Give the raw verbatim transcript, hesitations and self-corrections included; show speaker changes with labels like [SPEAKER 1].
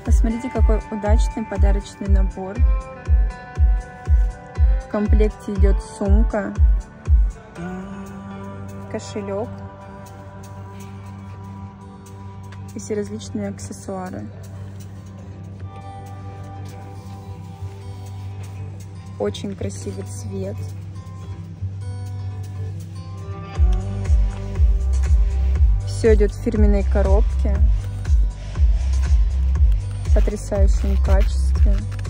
[SPEAKER 1] Посмотрите, какой удачный подарочный набор. В комплекте идет сумка, кошелек и все различные аксессуары. Очень красивый цвет. Все идет в фирменной коробке. В потрясающем качестве.